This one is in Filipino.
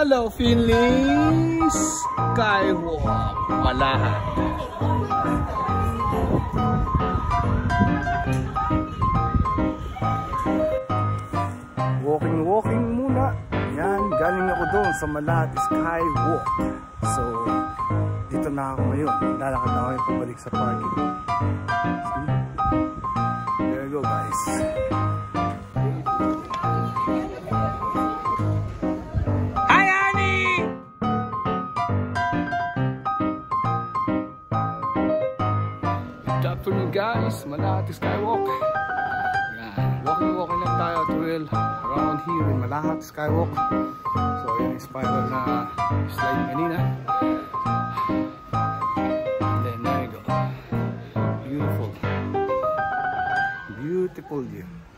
Hello, Finley! Skywalk, Malahat. Walking muna. Yan, galing ako doon sa Malahat Skywalk. So, dito na ako ngayon. Lalakad na ako yung pabalik sa parking. See? There you go, guys. Hi, Annie! Good afternoon, guys. Malahat Skywalk. Walking lang tayo to around here in Malahat Skywalk. So yun yung spiral na sliding kanina. And then there you go. Beautiful view.